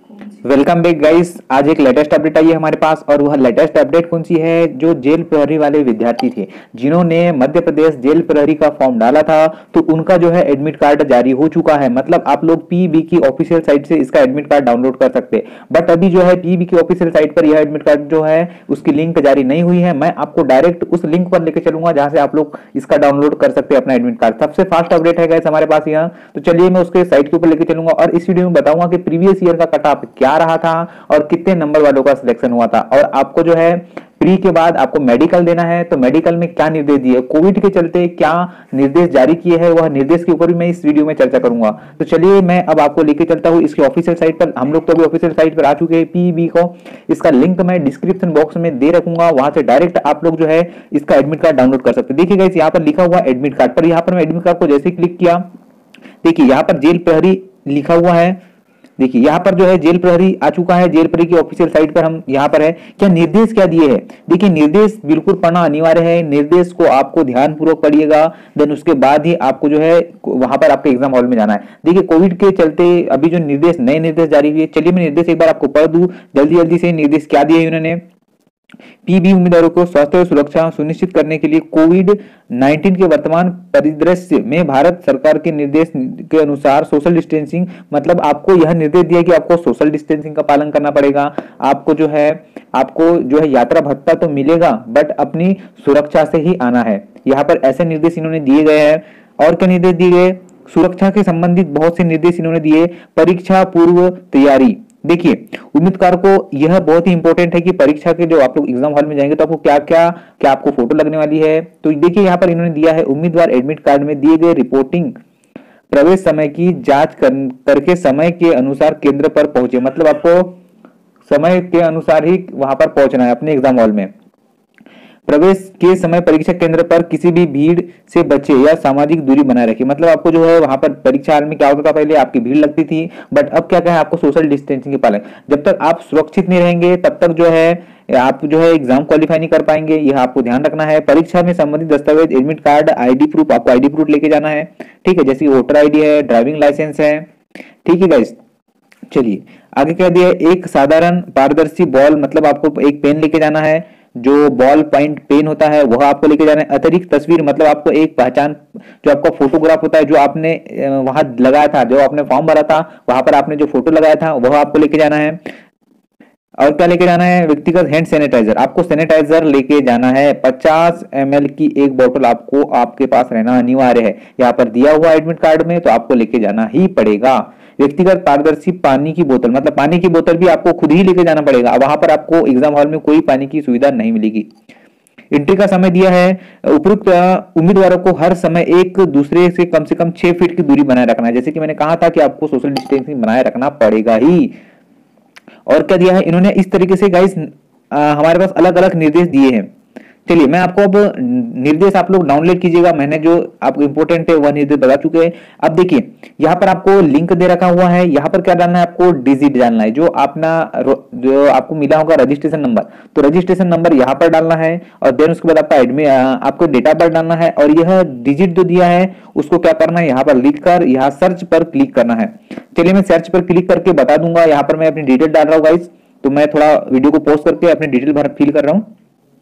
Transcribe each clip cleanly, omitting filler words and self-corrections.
Welcome back guys. आज एक latest update आई है हमारे पास और वह लेटेस्ट अपडेट कौन सी है? जो जेल प्रहरी वाले विद्यार्थी थे जिन्होंने मध्य प्रदेश जेल प्रहरी का फॉर्म डाला था, तो उनका जो है एडमिट कार्ड जारी हो चुका है। मतलब आप लोग पीईबी की ऑफिशियल साइट से इसका एडमिट कार्ड डाउनलोड कर सकते हैं। बट अभी जो है पीईबी की ऑफिशियल साइट पर यह एडमिट कार्ड जो है उसकी लिंक जारी नहीं हुई है। मैं आपको डायरेक्ट उस लिंक पर लेकर चलूंगा जहां से आप लोग इसका डाउनलोड कर सकते हैं अपना एडमिट कार्ड। सबसे फास्ट अपडेट है गाइस हमारे पास यहाँ। तो चलिए मैं उसके साइट के ऊपर लेकर चलूंगा और इस वीडियो में बताऊंगा कि प्रीवियस ईयर का कट ऑफ क्या रहा था और कितने नंबर वालों का सिलेक्शन हुआ था। और आपको जो है प्री के बाद आपको मेडिकल देना है, तो मेडिकल में क्या निर्देश दिए, कोविड के चलते क्या निर्देश जारी किए हैं, वह निर्देश के ऊपर भी मैं इस वीडियो में चर्चा करूंगा। तो चलिए मैं अब आपको लेके चलता हूं इसकी ऑफिशियल साइट पर। हम लोग तो अभी ऑफिशियल साइट पर आ चुके हैं पीईबी को। इसका लिंक मैं डिस्क्रिप्शन बॉक्स में दे रखूंगा, वहां से डायरेक्ट आप लोग जो है इसका एडमिट कार्ड डाउनलोड कर सकते हैं। देखिए गाइस यहाँ पर लिखा हुआ एडमिट कार्ड पर, यहाँ पर मैं एडमिट कार्ड को जैसे क्लिक किया, देखिए यहाँ पर जेल प्रहरी लिखा हुआ है। देखिए यहाँ पर जो है जेल प्रहरी आ चुका है। जेल प्रहरी की ऑफिशियल साइट पर हम यहाँ पर है। क्या निर्देश क्या दिए हैं? देखिए निर्देश बिल्कुल पढ़ना अनिवार्य है। निर्देश को आपको ध्यान पूर्वक पढ़िएगा, देन उसके बाद ही आपको जो है वहां पर आपके एग्जाम हॉल में जाना है। देखिए कोविड के चलते अभी जो निर्देश नए निर्देश जारी हुए, चलिए मैं निर्देश एक बार आपको पढ़ दूं जल्दी जल्दी से। निर्देश क्या दिए उन्होंने? पीबी उम्मीदवारों को स्वास्थ्य और सुरक्षा सुनिश्चित करने के लिए कोविड 19 के वर्तमान परिदृश्य में भारत सरकार के निर्देश के अनुसार सोशल डिस्टेंसिंग, मतलब आपको यह निर्देश दिया कि आपको सोशल डिस्टेंसिंग का पालन करना पड़ेगा। आपको जो है यात्रा भत्ता तो मिलेगा, बट अपनी सुरक्षा से ही आना है। यहाँ पर ऐसे निर्देश इन्होंने दिए गए हैं। और क्या निर्देश दिए गए? सुरक्षा के संबंधित बहुत से निर्देश इन्होंने दिए। परीक्षा पूर्व तैयारी, देखिए उम्मीदवार को यह बहुत ही इंपॉर्टेंट है कि परीक्षा के जो आप लोग एग्जाम हॉल में जाएंगे तो आपको क्या आपको फोटो लगने वाली है। तो देखिए यहाँ पर इन्होंने दिया है, उम्मीदवार एडमिट कार्ड में दिए गए रिपोर्टिंग प्रवेश समय की जांच करके समय के अनुसार केंद्र पर पहुंचे। मतलब आपको समय के अनुसार ही वहां पर पहुंचना है अपने एग्जाम हॉल में। प्रवेश के समय परीक्षा केंद्र पर किसी भी भीड़ से बचे या सामाजिक दूरी बनाए रखें। मतलब आपको जो है वहां पर परीक्षा हॉल में क्या होता था, पहले आपकी भीड़ लगती थी, बट अब क्या है आपको सोशल डिस्टेंसिंग के पालन। जब तक आप सुरक्षित नहीं रहेंगे तब तक जो है आप जो है एग्जाम क्वालिफाई नहीं कर पाएंगे, यह आपको ध्यान रखना है। परीक्षा में संबंधित दस्तावेज, एडमिट कार्ड, आईडी प्रूफ, आपको आईडी प्रूफ लेके जाना है, ठीक है, जैसे वोटर आईडी है, ड्राइविंग लाइसेंस है, ठीक है गाइस। चलिए आगे क्या दिया है? एक साधारण पारदर्शी बॉल, मतलब आपको एक पेन लेके जाना है, जो बॉल पॉइंट पेन होता है वह आपको लेके जाना है। अतिरिक्त तस्वीर, मतलब आपको एक पहचान, जो आपका फोटोग्राफ होता है, जो आपने वहां लगाया था, जो आपने फॉर्म भरा था वहां पर आपने जो फोटो लगाया था वह आपको लेके जाना है। और क्या लेके जाना है? व्यक्तिगत हैंड सैनिटाइजर, आपको सैनिटाइजर लेके जाना है। 50 ml की एक बोतल आपको आपके पास रहना अनिवार्य है। यहाँ पर दिया हुआ एडमिट कार्ड में, तो आपको लेके जाना ही पड़ेगा। व्यक्तिगत पारदर्शी पानी की बोतल, मतलब पानी की बोतल भी आपको खुद ही लेके जाना पड़ेगा, वहां पर आपको एग्जाम हॉल में कोई पानी की सुविधा नहीं मिलेगी। एंट्री का समय दिया है। उपयुक्त उम्मीदवारों को हर समय एक दूसरे से कम 6 फीट की दूरी बनाए रखना है। जैसे कि मैंने कहा था कि आपको सोशल डिस्टेंसिंग बनाए रखना पड़ेगा ही। और क्या दिया है इन्होंने? इस तरीके से गाइस हमारे पास अलग अलग निर्देश दिए हैं। चलिए मैं आपको अब निर्देश आप लोग डाउनलोड कीजिएगा। मैंने जो आपको इंपॉर्टेंट है वह निर्देश बता चुके हैं। अब देखिए यहाँ पर आपको लिंक दे रखा हुआ है, यहाँ पर क्या डालना है? आपको डिजिट डालना है, जो आपको मिला होगा रजिस्ट्रेशन नंबर, तो रजिस्ट्रेशन नंबर यहाँ पर डालना है। और देन उसके बाद आपको डेट ऑफ बर्थ डालना है, और यह डिजिट जो दिया है उसको क्या करना है? यहाँ पर लिख कर यहाँ सर्च पर क्लिक करना है। चलिए मैं सर्च पर क्लिक करके बता दूंगा। यहाँ पर मैं अपनी डिटेल डाल रहा हूँ गाइस, तो मैं थोड़ा वीडियो को पॉज करके अपनी डिटेल फिल कर रहा हूँ।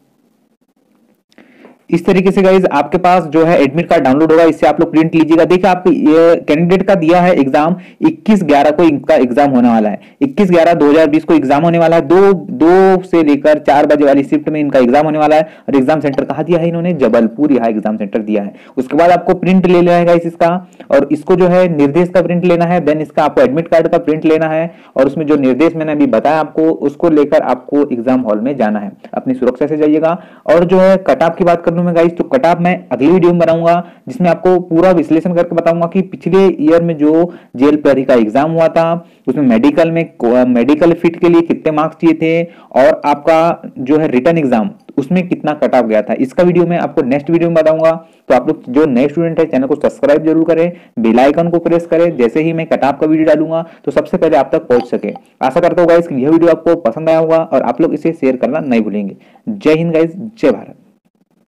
इस तरीके से गाइज आपके पास जो है एडमिट कार्ड डाउनलोड होगा, इससे आप लोग प्रिंट लीजिएगा। देखिए आपको कैंडिडेट का दिया है एग्जाम 21/11 को इनका एग्जाम होने वाला है। 21/11/2020 को एग्जाम होने वाला है। 2 से लेकर 4 बजे वाली शिफ्ट में इनका एग्जाम होने वाला है। और एग्जाम सेंटर कहाँ दिया है इन्होंने? जबलपुर यहाँ एग्जाम सेंटर दिया है। उसके बाद आपको प्रिंट ले लेना है गाइस इसका, और इसको जो है निर्देश का प्रिंट लेना है। देन इसका आपको एडमिट कार्ड का प्रिंट लेना है, और उसमें जो निर्देश मैंने अभी बताया आपको उसको लेकर आपको एग्जाम हॉल में जाना है। अपनी सुरक्षा से जाइएगा। और जो है कट ऑफ की बात कर लूं मैं गाइस, तो कट ऑफ मैं अगली वीडियो में बनाऊंगा, जिसमें आपको पूरा विश्लेषण करके बताऊंगा कि पिछले ईयर में जो जेल प्रहरी का एग्जाम हुआ था उसमें मेडिकल फिट के लिए कितने मार्क्स चाहिए थे, और आपका जो है रिटर्न एग्जाम उसमें कितना कट ऑफ गया था। इसका वीडियो मैं आपको नेक्स्ट वीडियो में बताऊंगा। तो आप लोग जो नए स्टूडेंट है चैनल को सब्सक्राइब जरूर करें, बेल आइकन को प्रेस करें, जैसे ही मैं कट ऑफ का वीडियो डालूंगा तो सबसे पहले आप तक पहुंच सके। आशा करता हूँ गाइस कि यह वीडियो आपको पसंद आया होगा और आप लोग इसे शेयर करना नहीं भूलेंगे। जय हिंद गाइस, जय भारत।